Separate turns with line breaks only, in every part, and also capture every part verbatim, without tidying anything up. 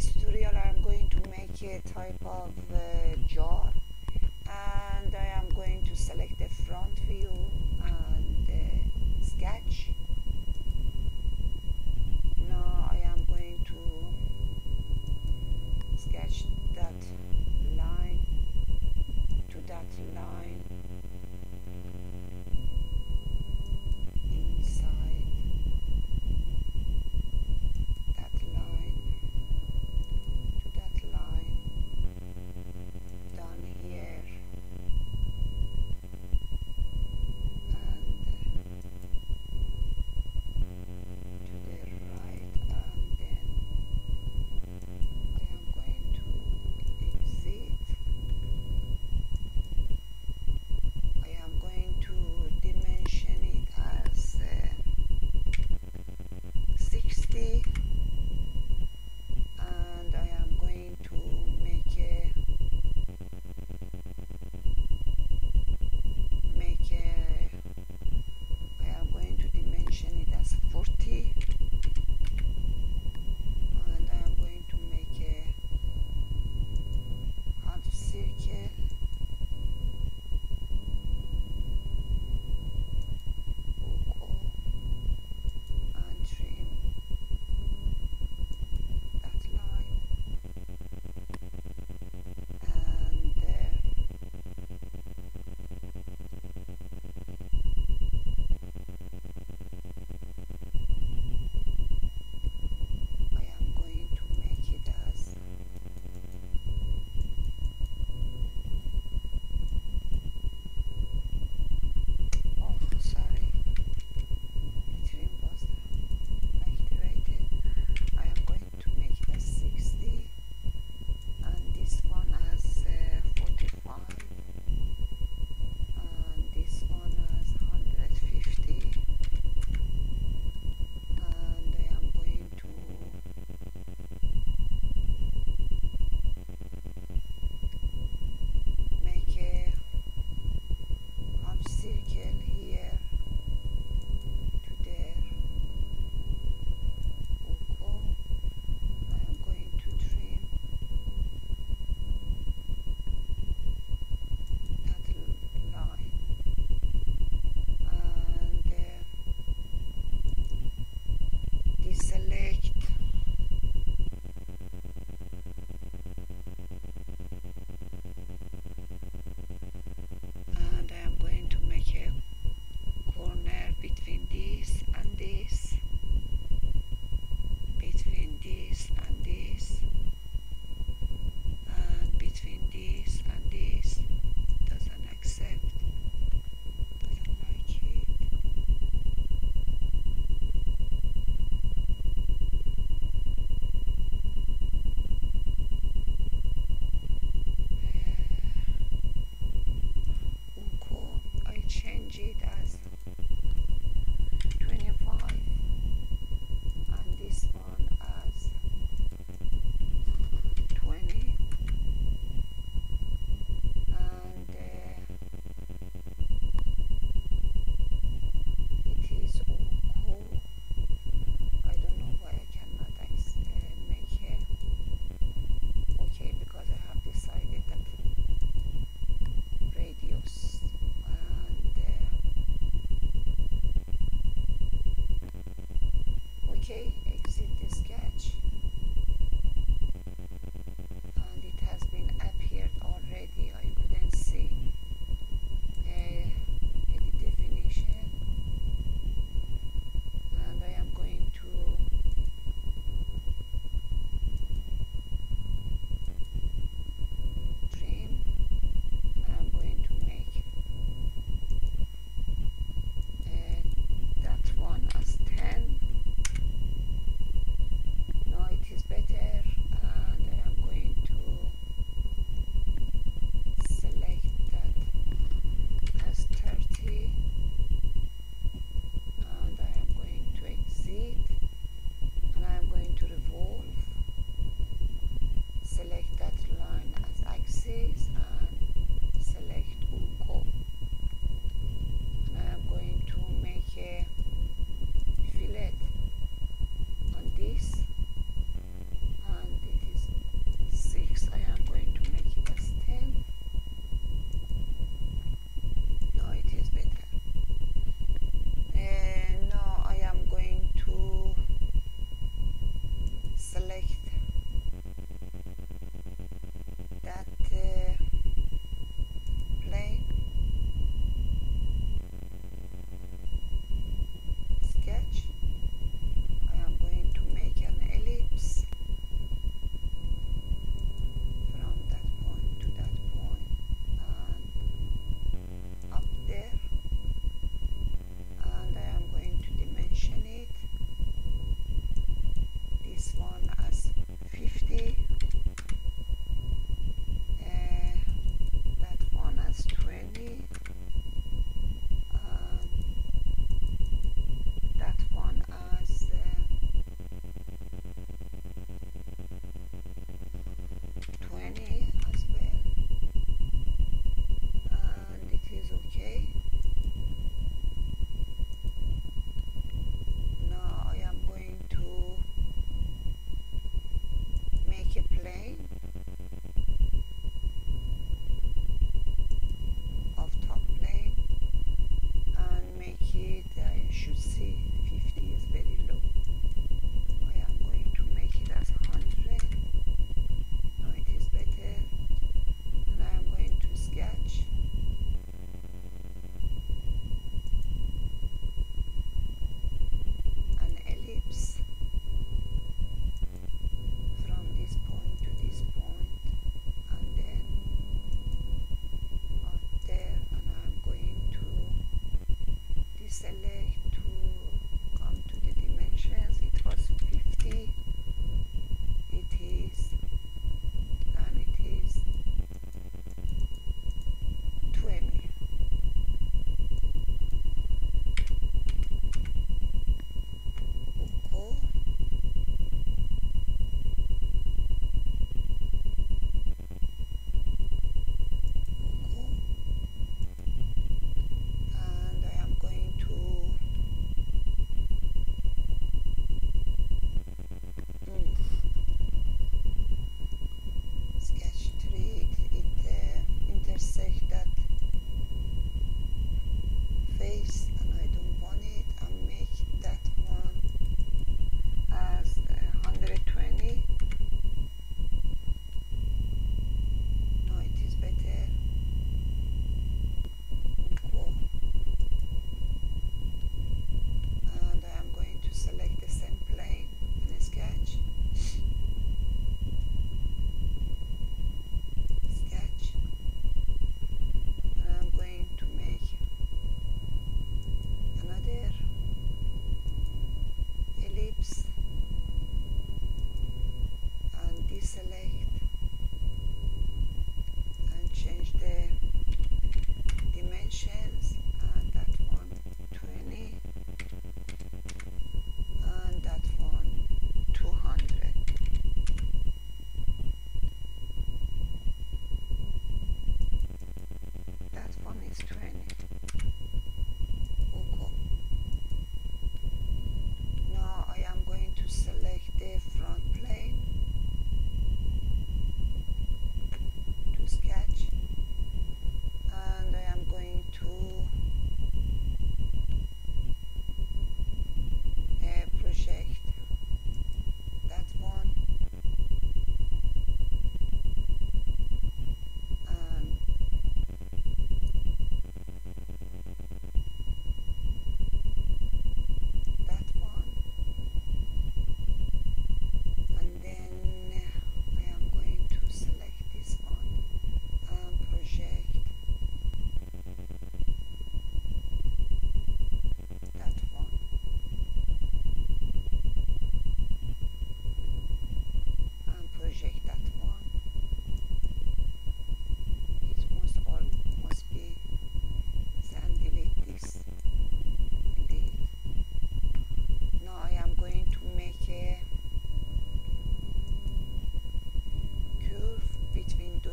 this tutorial I am going to make a type of uh, jar, and I am going to select the front view and uh, sketch. Now I am going to sketch that line to that line inside that line to that line down here, and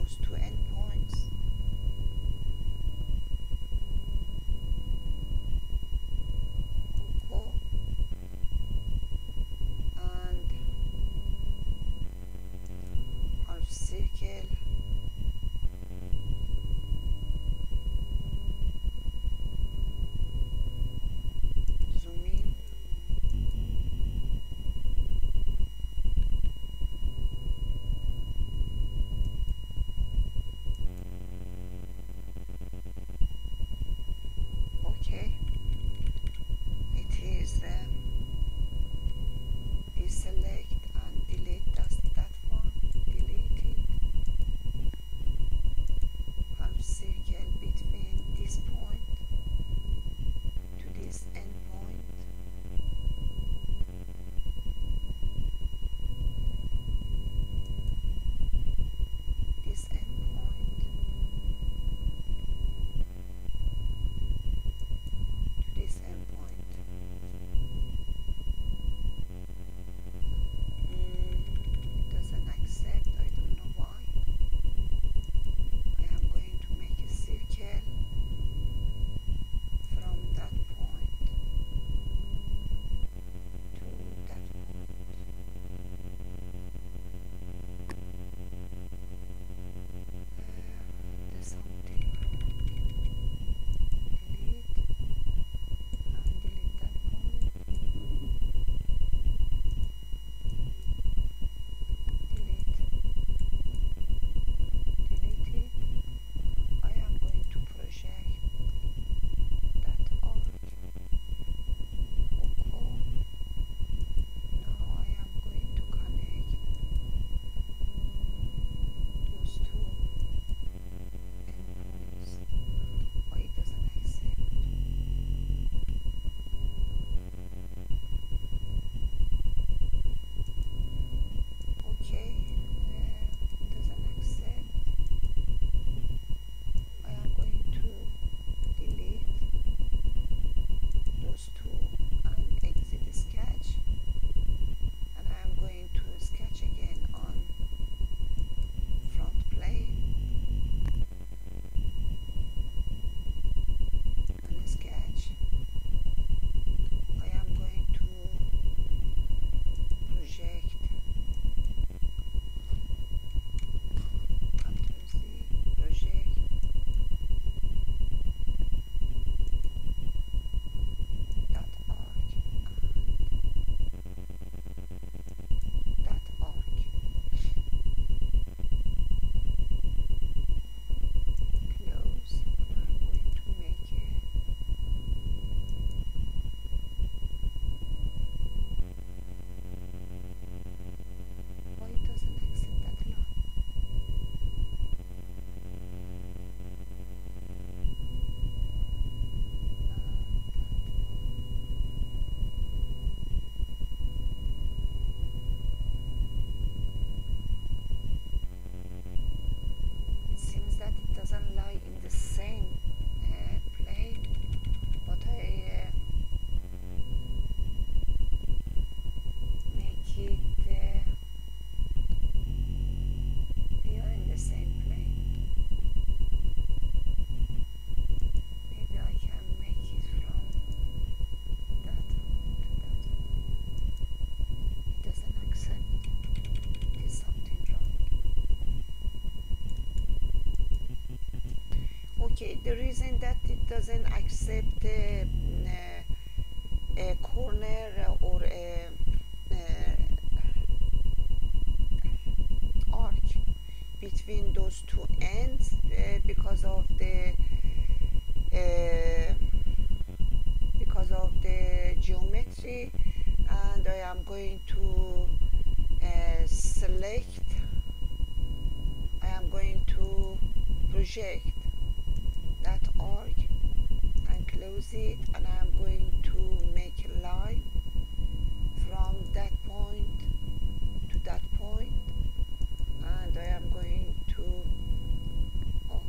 those two endpoints. Cool. And half circle. Zoom in. Okay, it is uh, deselect and delete that, that one, delete it, half circle between this point to this end point, this end point, to this end point. Mm, doesn't accept, I don't know why. I am going to make a circle from that point to that point. Uh, there's something wrong. Delete and delete that point. Delete. Delete it. I am going to project that arc. Okay. Now I am going to connect those two endpoints. Why it doesn't accept? Okay, uh, doesn't accept. I am going to delete those two and exit the sketch, and I am going to sketch again on front plane and sketch. I am going to project Control Z, project that arc and that arc. Close, and I'm going to make it why it doesn't accept that line. It seems that it doesn't lie in the same uh, plane, but I uh, make it uh, they are in the same plane. Maybe I can make it from that one to that one. It doesn't accept. There's something wrong. Okay, the reason that it doesn't accept a, a corner or a, a arc between those two ends uh, because of the uh, because of the geometry, and I am going to uh, select, I am going to project that arc and close it, and I am going to make a line from that point to that point, and I am going to oh,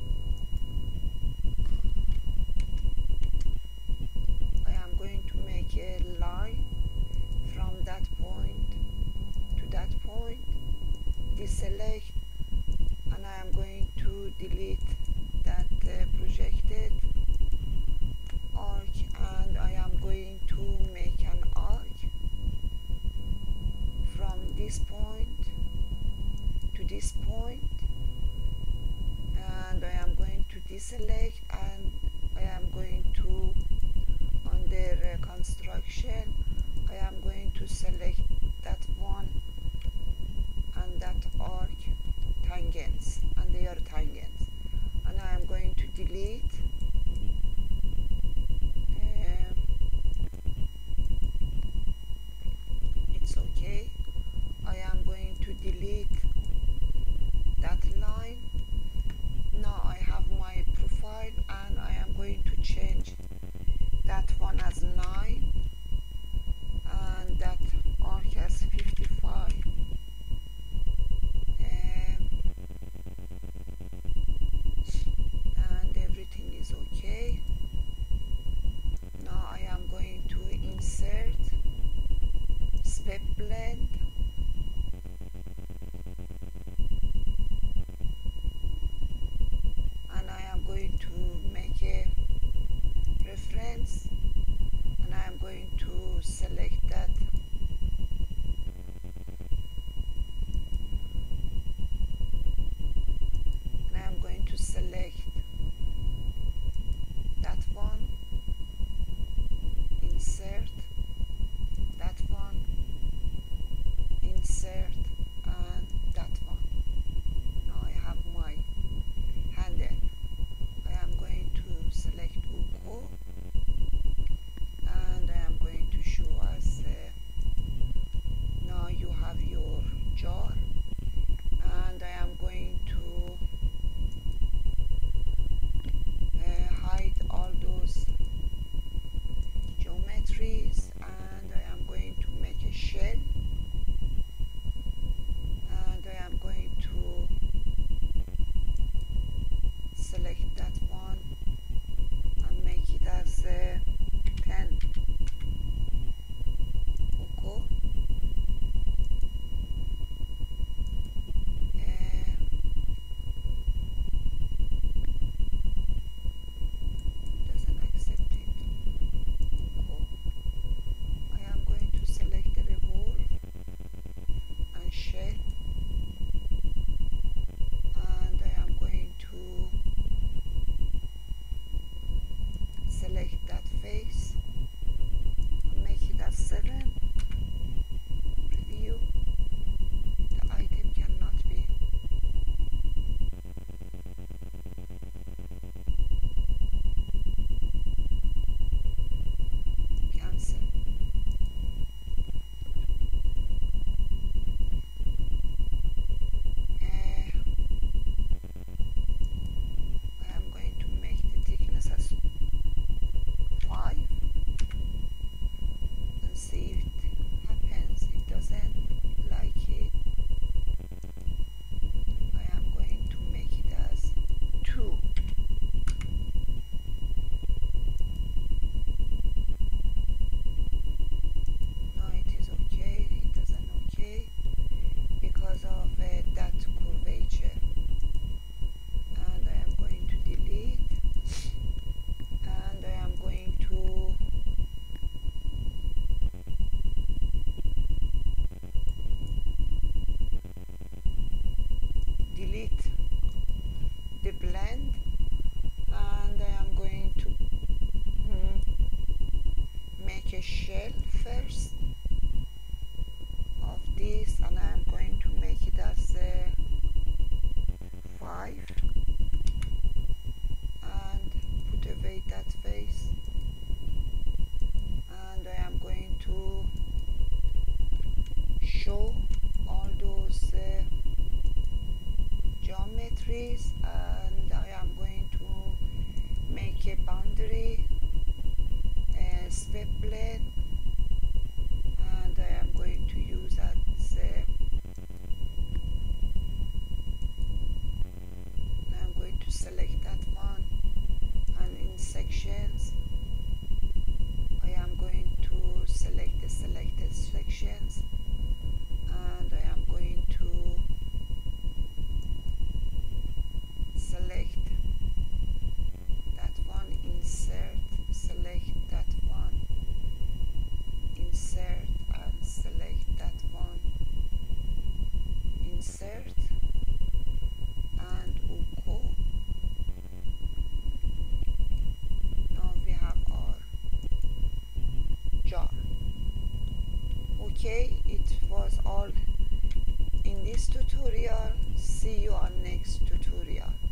I am going to make a line from that point to that point, deselect, and I am this point, and I am going to deselect, and I am going to, under uh, construction, I am going to select that one and that arc tangents, and they are tangents, and I am going to delete. Um, it's okay. I am going to delete that line. Now I have my profile, and I am going to change that one as nine and that arc as fifty-five. Um, and everything is okay. Now I am going to insert swept blend, and I am going to make a reference, and I am going to select that and I am going to select that one, insert that one, insert, and that one. Now I have my handle. I am going to select OK, and I am going to show us uh, now you have your jar, and I am going to uh, hide all those geometries, and I am going to make a shell, and I am going to select that one and make it as uh, ten. Okay. Uh, doesn't accept it. Okay. I am going to select the revolve and shell, and I am going to select that face and make it as seven. Preview. The item cannot be. Cancel. Uh, I am going to make the thickness as five and see if it happens. It doesn't like it. I am going to make it as two. No, it is okay. It doesn't okay because of uh, that curvature. And I am going to delete, and I am going to delete the blend, and I am going to mm, make a shell first of this, and I am going to make it as uh, five, and put away that face, and I am going to show all those uh, geometry jar. Okay, it was all in this tutorial. See you on next tutorial.